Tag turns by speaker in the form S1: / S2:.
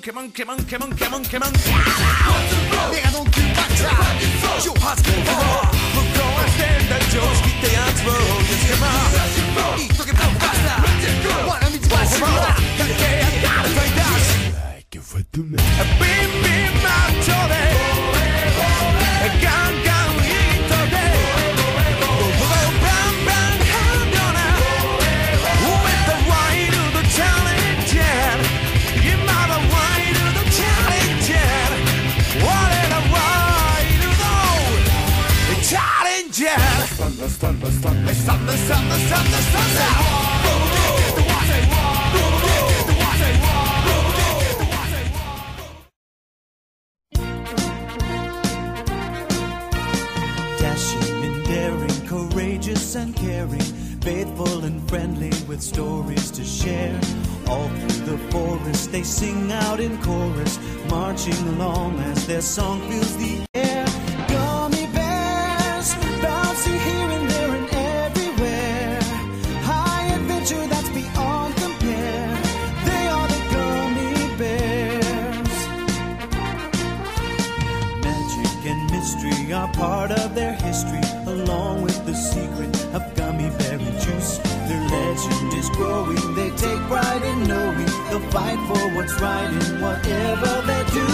S1: monkey, monkey, monkey, monkey, monkey, monkey. 내가 넌 그 박자 쇼하스키 무거운 스탠드 조식이 대안으로 연습해봐 이 속에 박사 원하는지 마시고 함께 나를 다시 빔빔 맞춰내 깡깡 이터대 빵빵 하면아 With the way to the challenge You matter way to the challenge What in a way to the challenge
S2: Dashing and daring, courageous and caring, faithful and friendly with stories to share. All through the forest they sing out in chorus, marching along as their song fills the air. Gummy bears, bouncing here and there and everywhere. High adventure that's beyond compare. They are the gummy bears. Magic and mystery are part of their history, along with the secret of gummy berry juice. Their legend is growing, they take pride in knowing they'll fight for what's right in whatever they do.